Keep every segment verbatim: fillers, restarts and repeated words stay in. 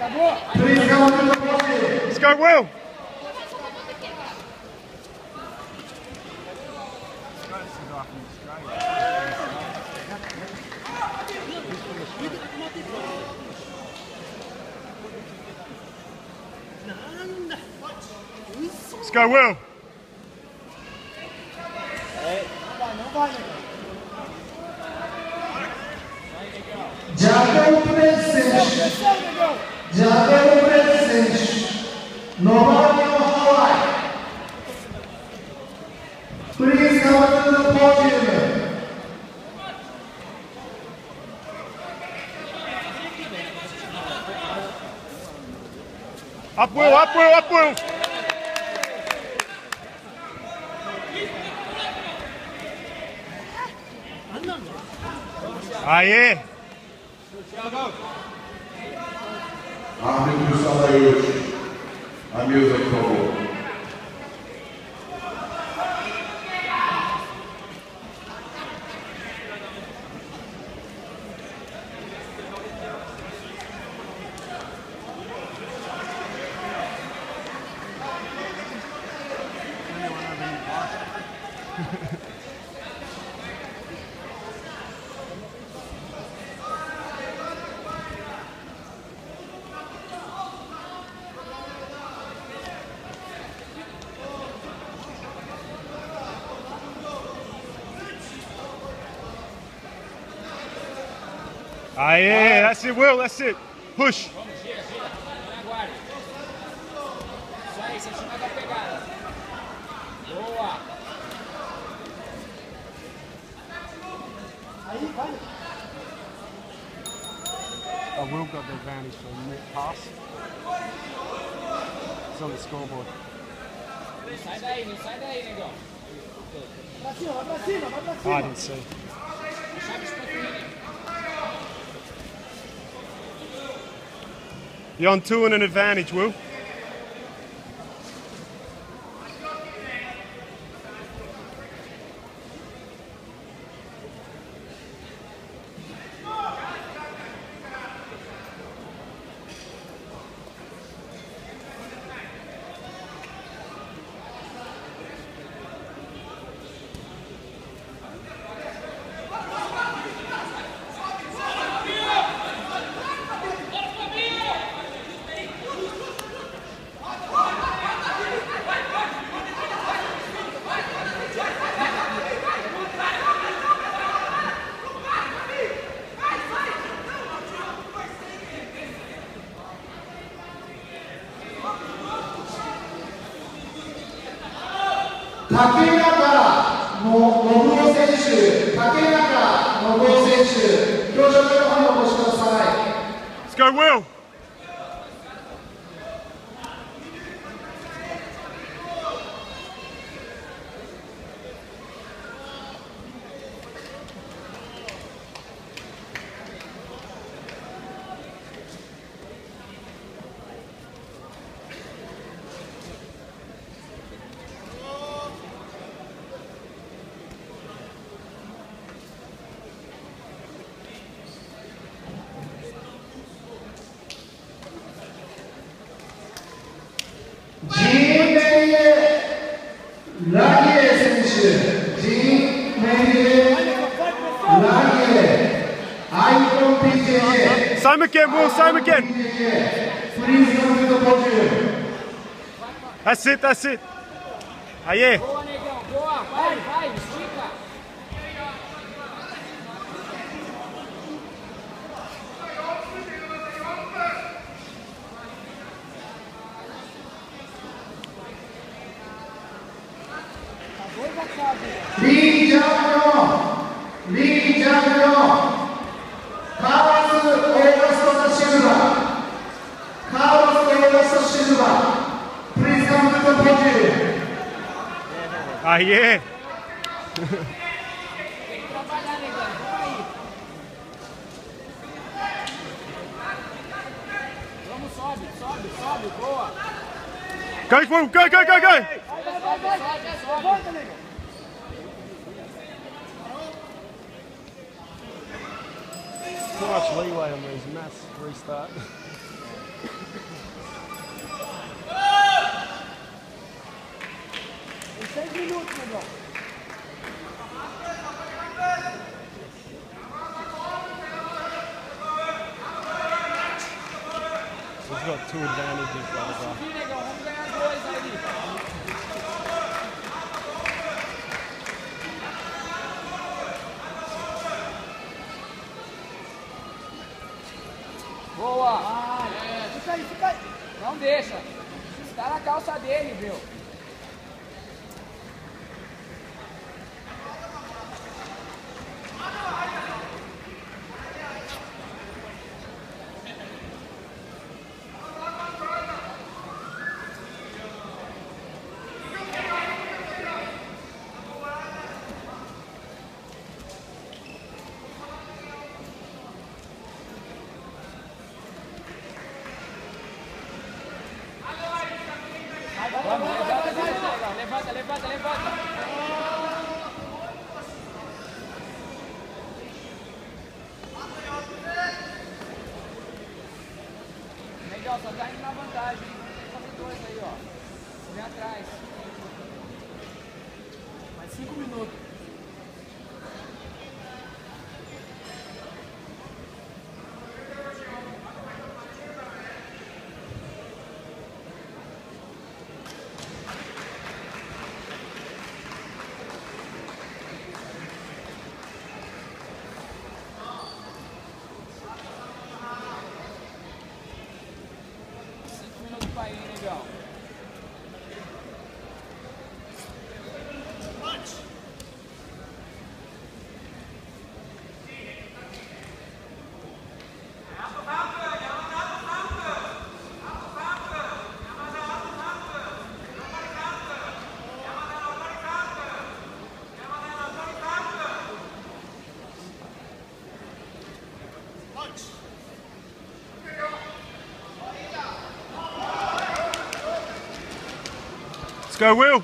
Please come to the podium. Let's go, Will. Let's go, Will. Jacob Presence. Jacob Presence. Nobody of Hawaii. Please come to the podium. Up, Will, up, Will, up, Will. Ah, yeah. Ahmet Musalayuç, a musical. Ah, yeah, that's it, Will, that's it. Push. Oh, Will got the advantage for a mid pass. It's on the scoreboard. Oh, I didn't see. You're on two and an advantage, Will. Takenaka Nobuo 選手、Takenaka Nobuo 選手、表彰台の方にお越しください。 Let's go, Will. Same again, Will, same again. Please come to the podium. That's it, that's it. Ah, yeah. Boa, negão, boa, vai, vai, estica. Lee Jang-yeon, Lee Jang-yeon, Carlos Augusto da Silva, Carlos Augusto Silva, please come to the podium. Ah, yeah. Tem que trabalhar, negão, vamos aí. Vamos, sobe, sobe, sobe, boa. Go, Will, go, go, go, go. Vai, vai, vai, vai, sobe, sobe. Negão. Too much leeway on these maths restart. Tem seis minutos, negão. He's got two advantages, blah, blah, blah. Ih, negão, vamos ganhar dois aí. Boa! Ah, é. Fica aí, fica aí. Não deixa. Está na calça dele, viu? Vamos, levanta, levanta, levanta, levanta. Legal, só tá indo na vantagem. Tem que fazer dois aí, ó. Vem atrás. Mais cinco minutos. Vai, negão. Let's go, Will.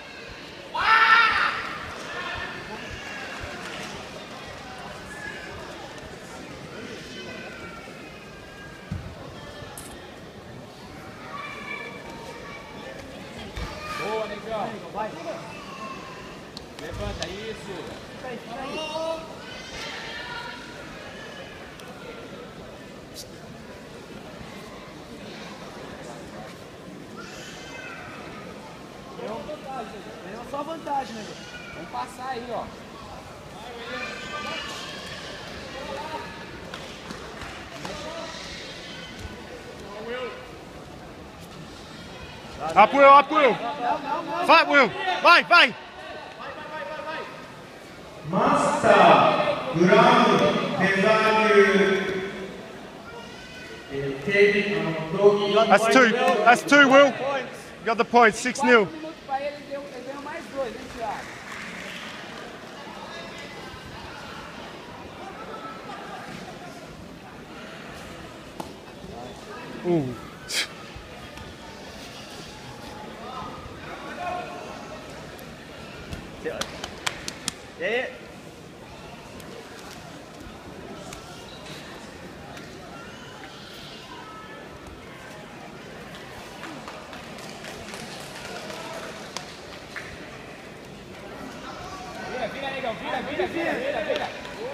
Boa, negão. Vai. Levanta isso. Fica aí, fica aí. Ganhou só vantagem, né? Vamos passar aí, ó. Up, Will, up, Will. Fight, Will. Vai, vai. Master Ground Design That's two. That's two, Will. You got the point. six nil. quatro minutos pra ele, ele ganhou mais dois, hein, Thiago? Ooh. Yeah. Vira, vira, negão, vira, vira, vira, vira, vira.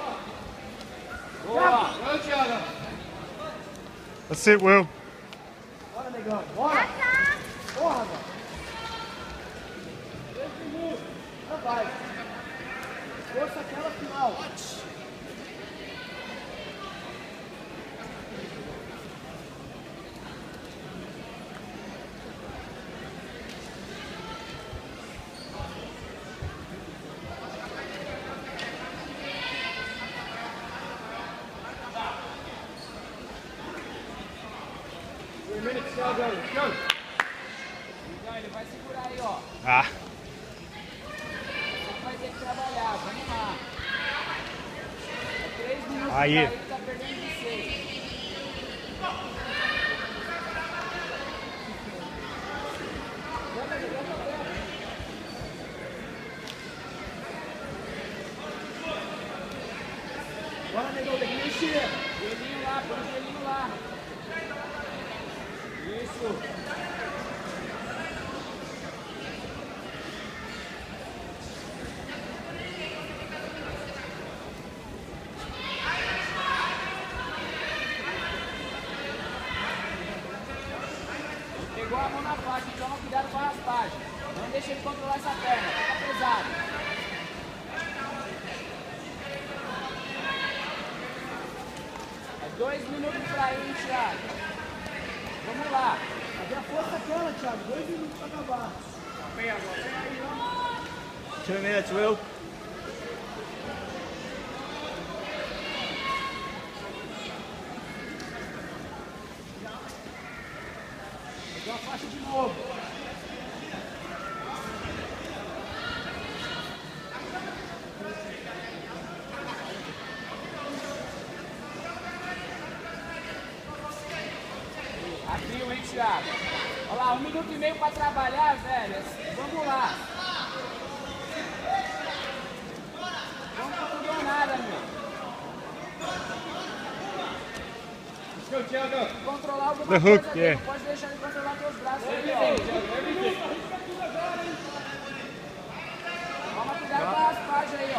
Boa. Boa, Thiago. That's it, Will. Bora, negão, bora. Porra, mano. Três minutos. Não vai. Força aquela final. Ele vai segurar aí, ó. Ah. Ele vai ter que trabalhar, vamos lá. É três minutos Aí. pra ele, tá perdendo de seis. Bora, negão, tem que mexer. Joelhinho lá, põe o joelhinho lá. Pegou a mão na faixa, toma cuidado com a raspagem. Não deixa ele controlar essa perna, fica pesado. É dois minutos pra ir, Thiago. Vamos lá. Cadê a força aquela, Thiago? Dois minutos pra acabar. Vem agora, vem aí, vamos. Two minutes, Will. Pegou a faixa de novo. Abriu, hein, Thiago? Olha lá, um minuto e meio pra trabalhar, velho. Vamos lá. Vamos com tudo ou nada, meu. Controlar alguma The coisa hook, dele, yeah. não pode deixar ele controlar teus braços aí, ó. Toma cuidado com a raspagem aí,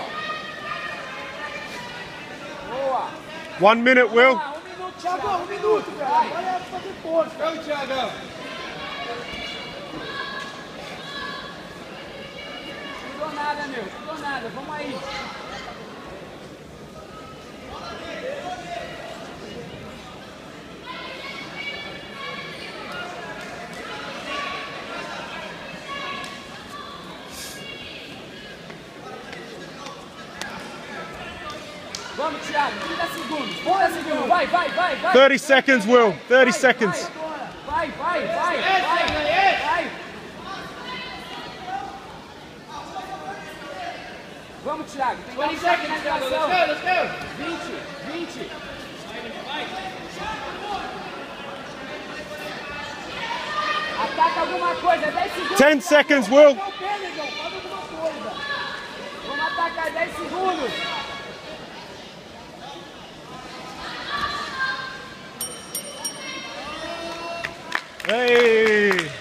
ó. Boa. One minute, Will. Ah, um minuto, Thiago, Thiago. um minuto, velho. Vai. Agora é fazer força. Go, Thiago. Tudo ou nada, meu. Tudo ou nada. Vamos aí. Vamos, Thiago. trinta segundos. trinta segundos. Vai, vai, vai, vai. thirty seconds, Will. thirty Vai, seconds. Vai, vai, vai, vai, vai, vai. Vamos, Thiago. Tem que dar finalização. vinte, vinte. Ataca alguma coisa. dez segundos. ten seconds, Will. Não, pé, negão. Faz alguma coisa. Vamos atacar dez segundos. Hey.